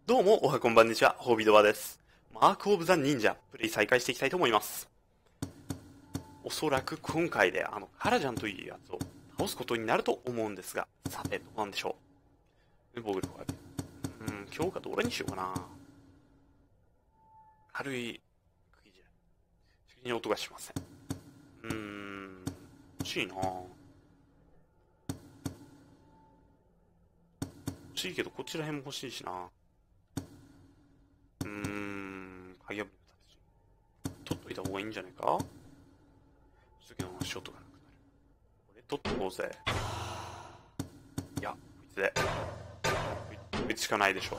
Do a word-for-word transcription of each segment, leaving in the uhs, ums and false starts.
どうも、おはこんばんにちは、ホービドバです。マークオブザ忍者、プレイ再開していきたいと思います。おそらく今回であの、カラジャンというやつを倒すことになると思うんですが、さて、どうなんでしょう。僕のうん、今日かどれにしようかな。軽い、釘じゃ、不思議に音がしません。うーん、欲しいなぁ。欲しいけど、こちら辺も欲しいしな。うーん、鍵は取っといた方がいいんじゃないか。次のショットがなくなる。これ取っとこうぜ。いや、こいつで。こいつしかないでしょ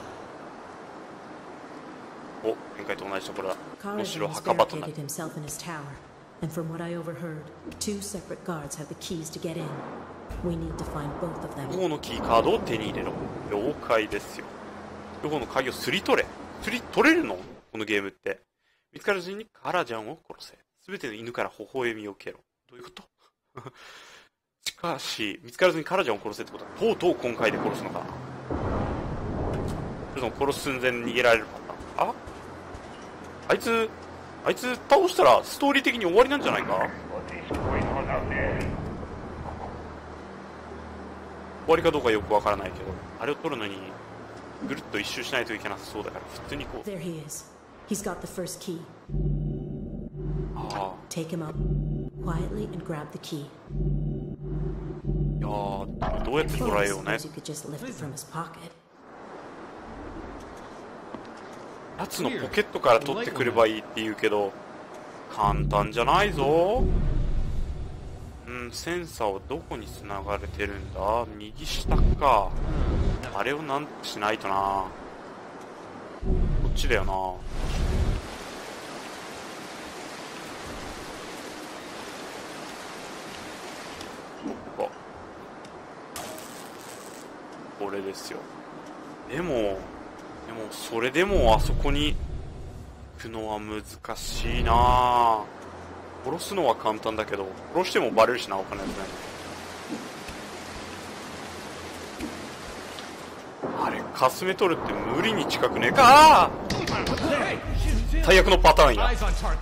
う。お、前回と同じところだ。むしろ墓場となる。 And from what I overheard, two separate guards have the keys to get in. We need to find both of them. 両方のキーカードを手に入れろ。了解ですよ。両方の鍵をすり取れ。すり取れるのこのゲームって。見つかる順にカラジャンを殺せ。すべての犬から微笑みを蹴ろ。どういうことしかし、見つからずにカラジャンを殺せってことは、とうとう今回で殺すのか。それとも殺す寸前に逃げられるパターン。ああいつ、あいつ倒したらストーリー的に終わりなんじゃないか。終わりかどうかよくわからないけど、あれを取るのにぐるっと一周しないといけなさそうだから普通にこう。 There he is. He's got the first key. ああ、 Take him up quietly and grab the key. いやー、どうやって捉えようね。 Suppose you could just lift it from his pocket. やつのポケットから取ってくればいいって言うけど、簡単じゃないぞ。うん、センサーはどこに繋がれてるんだ。右下か。あれをなんとしないとな。こっちだよな。そっか。これですよ。でも、でもそれでもあそこに行くのは難しいな。殺すのは簡単だけど、殺してもバレるしな、お金ですね。あれ、かすめ取るって無理に近くねえか。最悪のパターンや。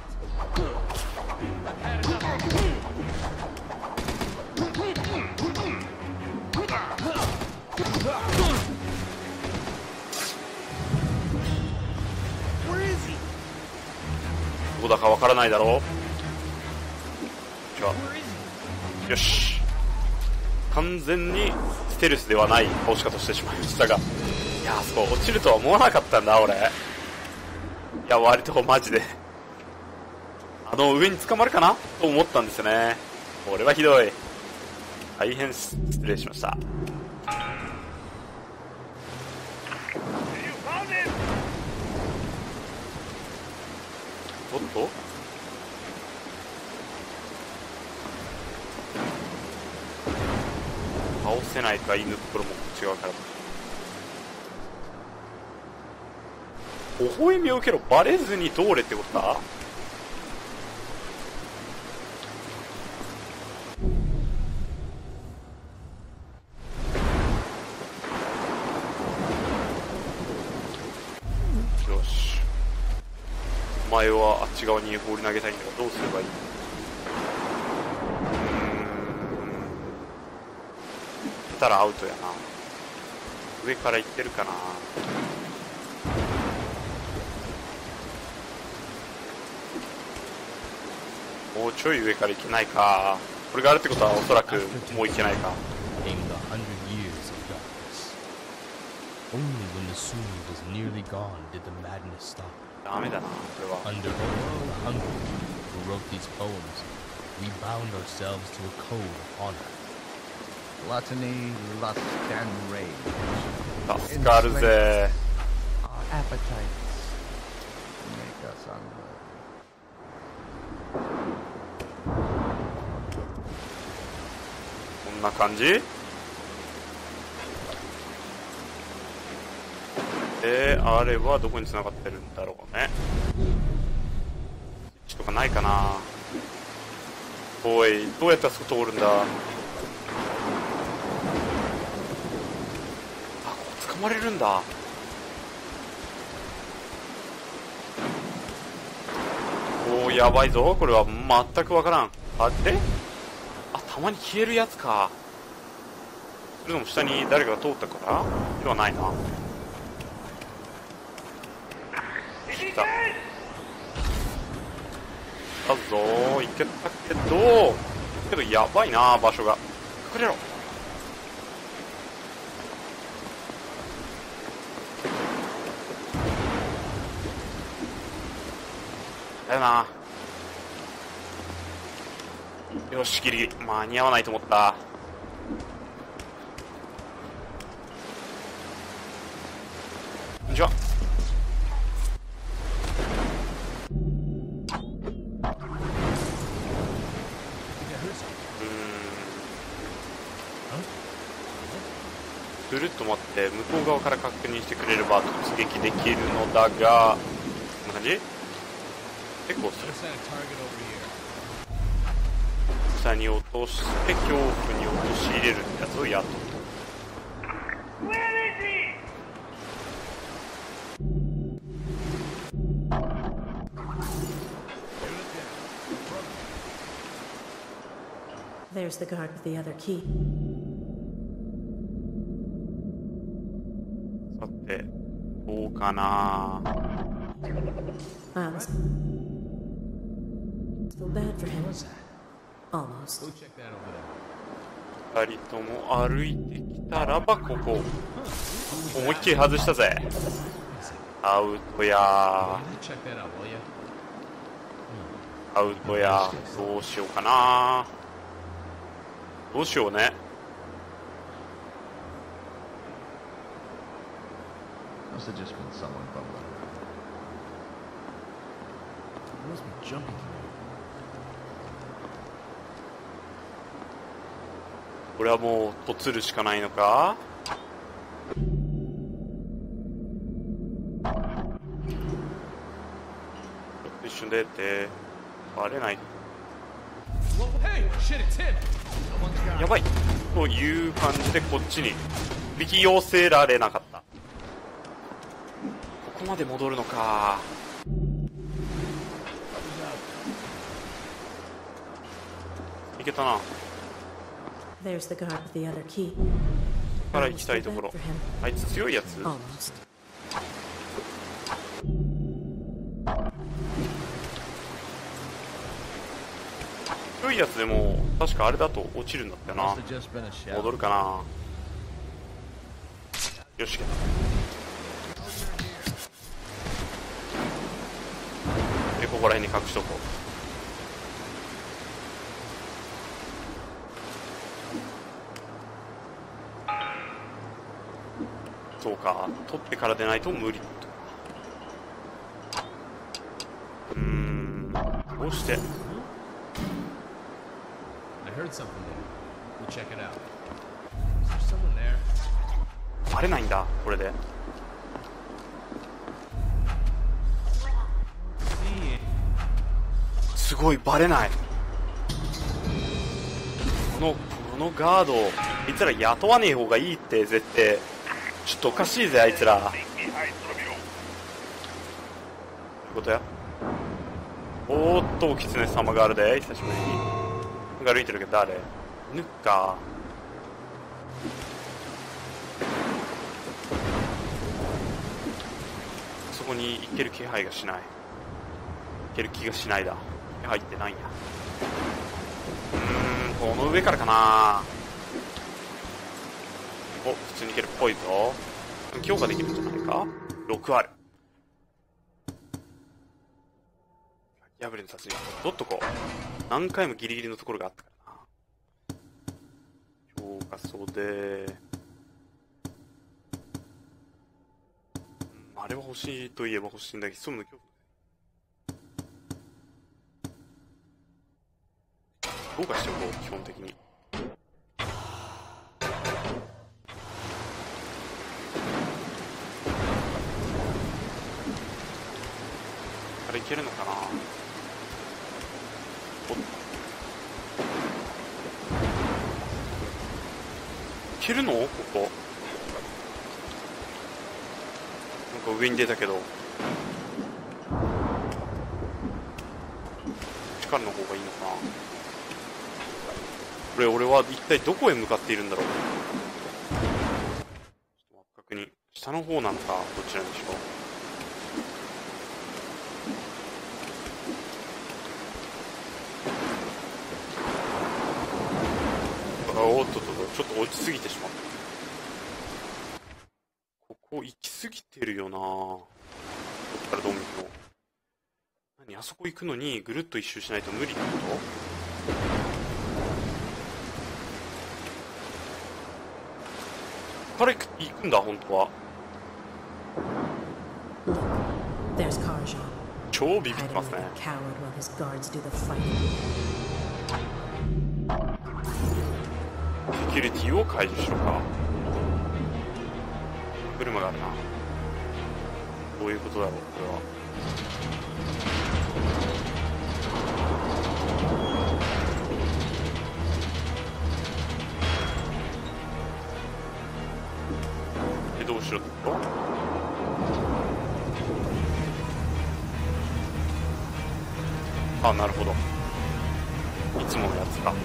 どこだかわからないだろう。よし、完全にステルスではない倒し方してしまいましたが、いやー、あそこ落ちるとは思わなかったんだ俺。いや、割とマジであの上に捕まるかなと思ったんですよね。これはひどい。大変失礼しました。おっと、倒せないか、犬袋もこっち側から。微笑みを受けろ。バレずに通れってことか。よし、お前はあっち側に放り投げたいんだが、どうすればいい。たらアウトやな。上から行ってるかな。もうちょい上から行けないか。これがあるってことはおそらくもう行けないか。ダメだな、これは。 Gluttony, lust, and rage. 助かるぜ。 Our appetites make us unworthy. こんな感じ。えー、あれはどこに繋がってるんだろうね。スイッチとかないかな。おい、どうやってあそこ通るんだ。あ、ここ捕まれるんだ。 おー、やばいぞ。これは全くわからん。あれあ、たまに消えるやつか。それとも下に誰かが通ったからではないな。来た。だぞー、いけたけど、けどやばいな、場所が。隠れろ。だよな。よし、ギリギリ間に合わないと思った。こんにちは。ぐるっと待って向こう側から確認してくれれば突撃できるのだが、こんな感じ。結構する。下に落として恐怖に陥れるってやつをやっと。 There's the guard with the other key. さて、どうかな。 I was feel bad for him. Almost. 二人とも歩いてきたらばここ思いっきり外したぜ。アウトやー、アウトや。どうしようかな。どうしようね。 Must have just been someone bumbling. Must be jumping through. これはもうとつるしかないのか。一瞬でってバレない。やばいという感じでこっちに引き寄せられなかった。ここまで戻るのか。いけたな。 There's the guard with the other key. から行きたいところ。あいつ強いやつ。 Almost. 強いやつでも確かあれだと落ちるんだったよな。 Must have just been a shout. 戻るかな。よし。でここら辺に隠しとこう。そうか、取ってからでないと無理。うーん、どうして。 I heard something there. We'll check it out. Is there someone there? バレないんだこれで。すごいバレない。このこのガード、あいつら雇わねえ方がいいって絶対。ちょっとおかしいぜあいつら。どういうことや。おーっとキツネ様があるで久しぶりに。なんか歩いてるけど誰？ぬっか。そこに行ける気配がしない。行ける気がしないだ。入ってないんや。うーん、この上からかな。お、普通にいけるっぽいぞ。強化できるんじゃないか。ろくある。破れの殺人取っとこう。何回もギリギリのところがあったからな。強化袖。うん、あれは欲しいといえば欲しいんだけど、潜むの恐怖。強化しておこう、基本的に。あれいけるのかな。お、いけるのここ。なんか上に出たけど。 ちからの方がいいのかな。これ俺は一体どこへ向かっているんだろう。ちょっと確認。下の方なのかどちらにしろ。おっとっとっと、ちょっと落ちすぎてしまった。ここ行き過ぎてるよな。こっからどう見ても。何、あそこ行くのにぐるっと一周しないと無理ってこと？から行く、行くんだ本当は。 There's Karajan. 超ビビってますね。 Coward while his guards do the fighting. セキュリティを解除しろか。車があるな。どういうことだろうこれは。でどうしろってこと？あ、なるほど。いつものやつか。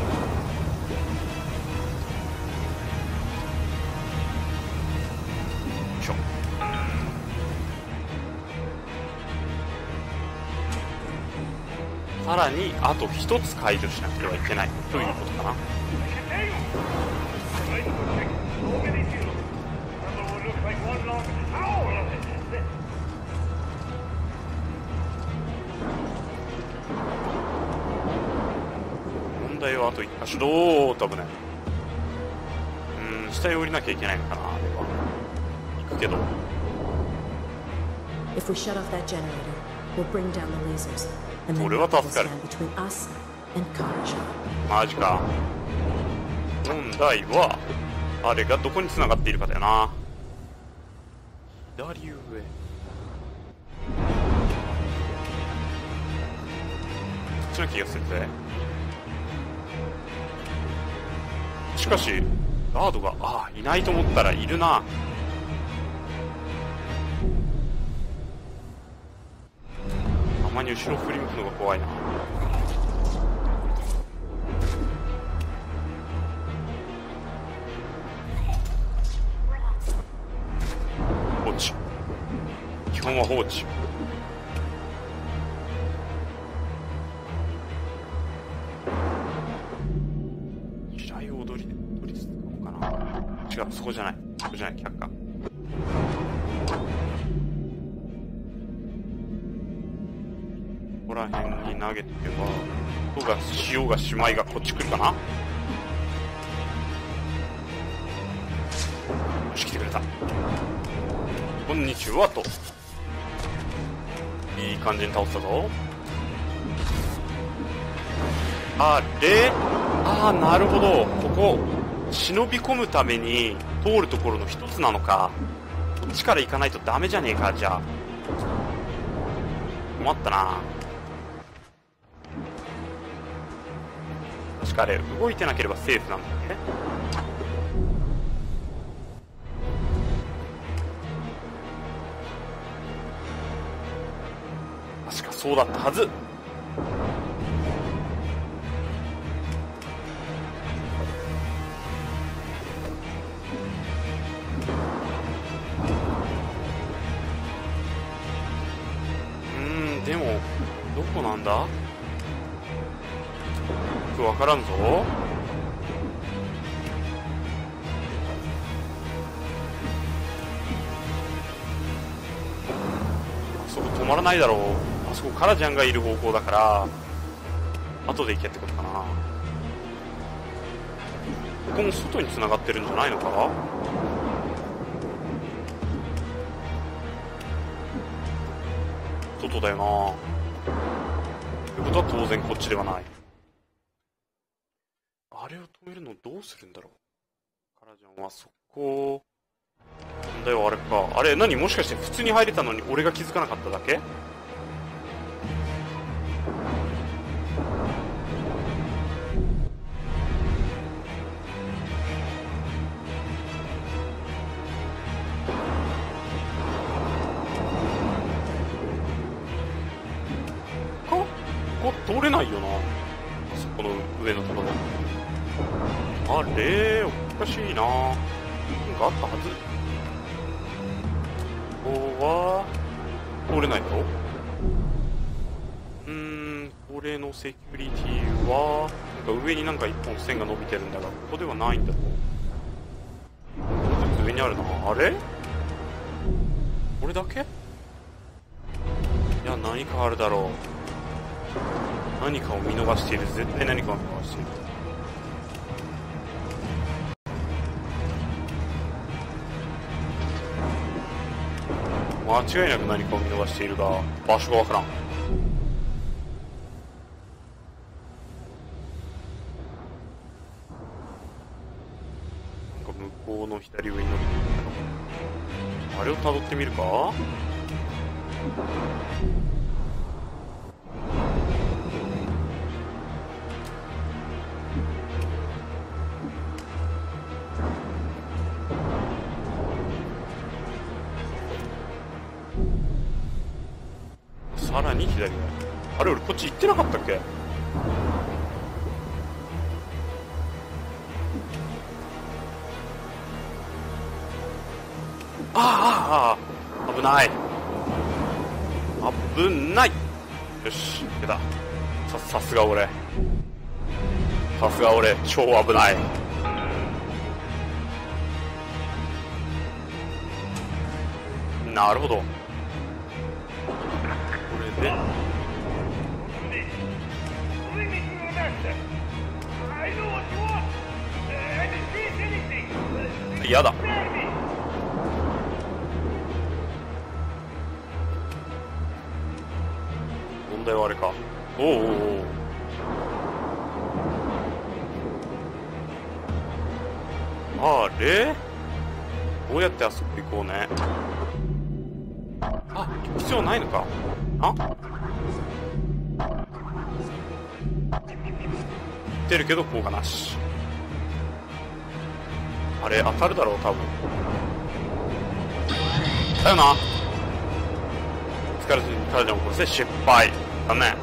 さらにあと一つ解除しなくてはいけないということかな。問題はあと一箇所。どーっと危ない。うーん、下へ降りなきゃいけないのかな。あれは行くけど。 If we shut off that generator, we'll bring down the lasers, and then 俺 we'll は助かる。 stand between us and Karajan. マジか。問題はあれがどこに繋がっているかだよな。左上。こっちの気がするぜ。しかしガードが、ああいないと思ったらいるな。たまに後ろ振り向くのが怖いな。放置。基本は放置。地雷を踊りで取り付くのかな。違う、そこじゃない。そこじゃない、却下。ここら辺に投げてけば、音がしようがしまいがこっち来るかな。よし、来てくれた。こんにちはと。いい感じに倒したぞ。あれ、ああ、なるほど。ここ忍び込むために通るところの一つなのか。こっちから行かないとダメじゃねえか。じゃあ困ったな。確かあれ動いてなければセーフなんだっけ。確かそうだったはず。うーん、でもどこなんだ。よくわからんぞ。あそこ止まらないだろう。あそこカラジャンがいる方向だから後で行けってことかな。ここも外に繋がってるんじゃないのか。外だよな。ということは当然こっちではない。あれを止めるのどうするんだろう。カラジャンはそこ。問題はあれか。あれ何、もしかして普通に入れたのに俺が気づかなかっただけ。ここ通れないあれおかしいな。なんかあったはず。ここは通れないだろ。うーん、これのセキュリティはなんか上になんか一本線が伸びてるんだが、ここではないんだろう。上にあるな。あれこれだけ？いや、何かあるだろう。何かを見逃している。絶対何かを見逃している。間違いなく何かを見逃しているが、場所がわからん。なんか向こうの左上に伸びてる。あれを辿ってみるか。さらに左上。あれ俺こっち行ってなかったっけ。ああああ危ない危ない。よし出た。ささすが俺さすが俺超危ない。なるほど。これでやだ。問題はあれか。おおおお。あれどうやってあそこ行こうね。あ、必要ないのか。あ出るけど効果なし。あれ当たるだろう多分。だよな。疲れずにタラちゃんを殺して失敗だね。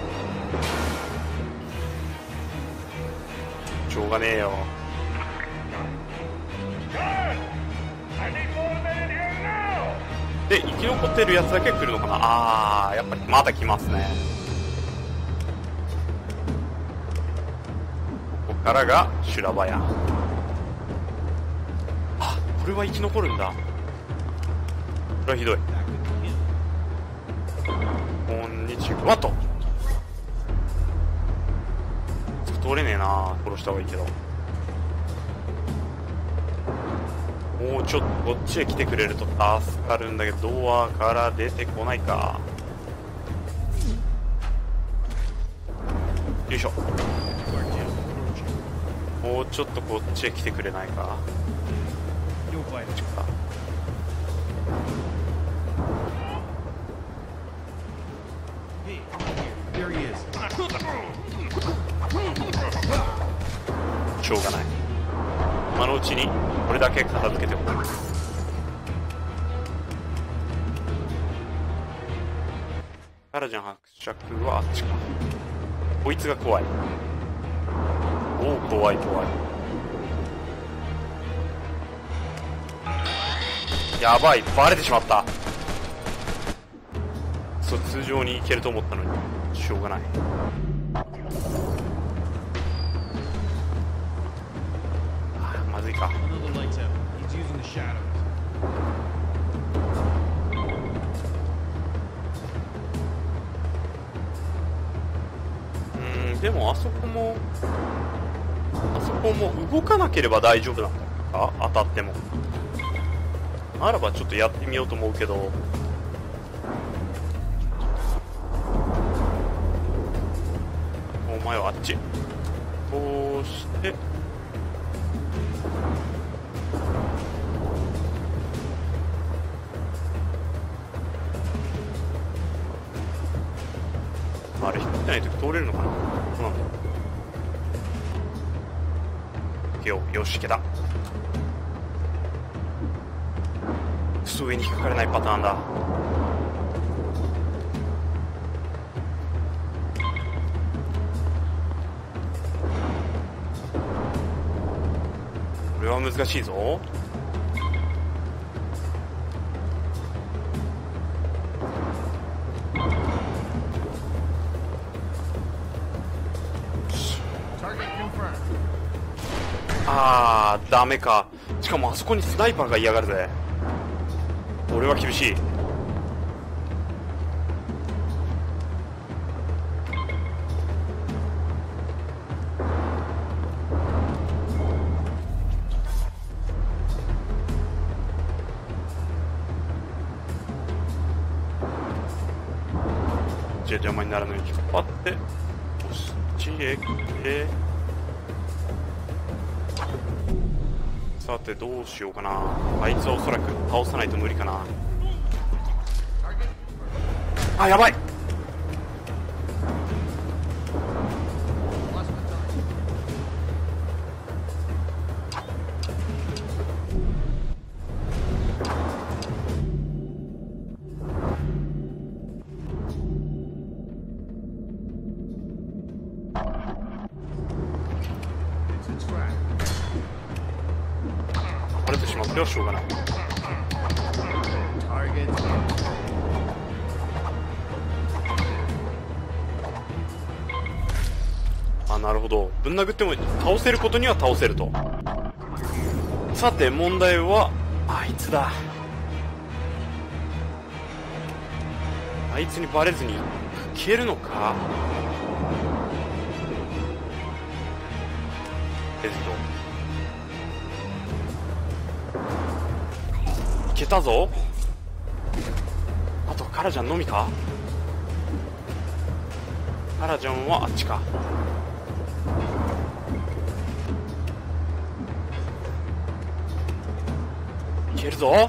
しょうがねえよ。で生き残ってるやつだけ来るのかな。あーやっぱりまた来ますね。ここからが修羅場や。あ、これは生き残るんだ。これはひどい。こんにちはと。通れねえな。殺した方がいいけど。もうちょっとこっちへ来てくれると助かるんだけど、ドアから出てこないか。よいしょ。もうちょっとこっちへ来てくれないか。こっちか。しょうがない。今のうちにこれだけ片付けておく。タラジャン伯爵はあっちか。こいつが怖い。おお怖い怖い。やばいバレてしまった。そう通常に行けると思ったのにしょうがない。まずいか。うんでもあそこもあそこも動かなければ大丈夫なんだか。当たってもならばちょっとやってみようと思うけど。お前はあっち。こうしてあれ引ってないとき通れるのかな。そうなんだ。よよしいけた。クソ上に引っかかれないパターンだ。 これは難しいぞ。あーダメか。しかもあそこにスナイパーが嫌がるぜ。俺は厳しい。じゃ邪魔にならないように引っ張ってこっちへ来て、さてどうしようかな。あいつはおそらく倒さないと無理かな。あ、やばい。バレてしまってはしょうがない。あ、なるほど。ぶん殴っても倒せることには倒せると。さて問題はあいつだ。あいつにバレずに消えるのか。えっといけたぞ。あとカラジャンのみか。カラジャンはあっちか。いけるぞ。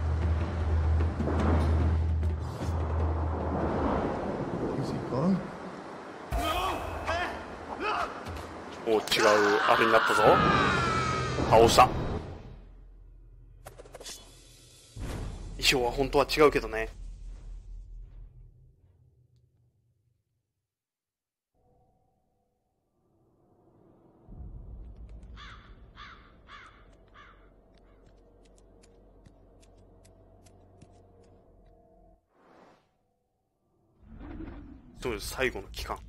お、違うあれになったぞ。倒した。衣装は本当は違うけどね。そうです、最後の期間。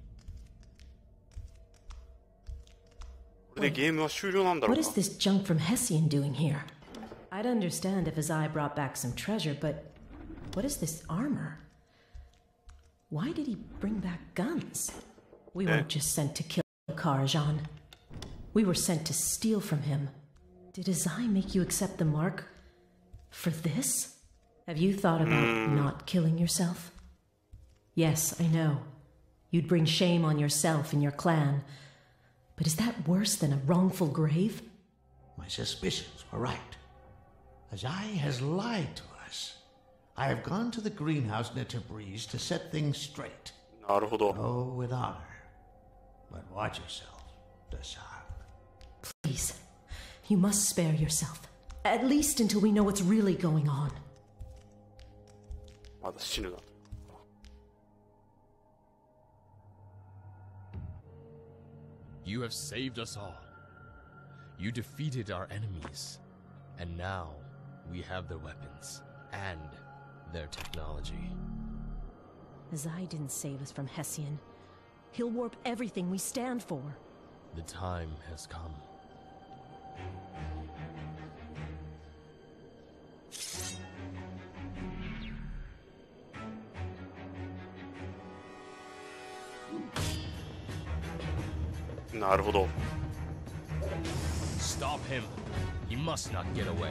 これでゲームは終了なんだろう What か。 is this junk from Hessian doing here? I'd understand if his eye brought back some treasure, but what is this armor? Why did he bring back guns? We weren't just sent to kill Karajan. We were sent to steal from him. Did his eye make you accept the mark for this? Have you thought about not killing yourself? Yes, I know. You'd bring shame on yourself and your clan. But is that worse than a wrongful grave? My suspicions were right. Ajay has lied to us. I have gone to the greenhouse near Tabriz to set things straight. なるほど。 Go with honor. But watch yourself, Dasan. Please, you must spare yourself. At least until we know what's really going on. まだ死ぬな。 You have saved us all. You defeated our enemies. And now we have their weapons and their technology. Azai didn't save us from Hessian. He'll warp everything we stand for. The time has come. Stop him. He must not get away.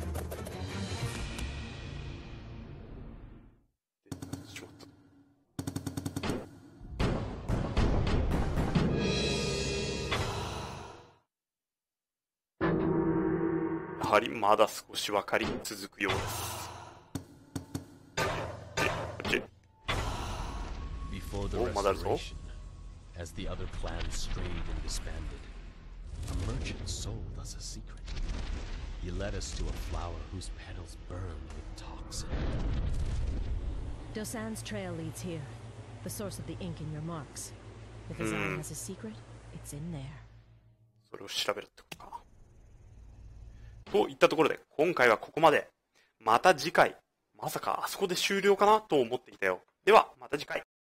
しまった。やはりまだ少し分かり続くようです。こっち。 Before the Oh, mother, oh. restoration, as the other clans strayed and disbanded, a merchant sold us a secret. He led us to a flower whose petals burned with toxin. Dosan's trail leads here, the source of the ink in your marks. If Azai has a secret, it's in there. それを調べるってことか。 といったところで、今回はここまで。また次回。まさかあそこで終了かなと思っていたよ。では、また次回。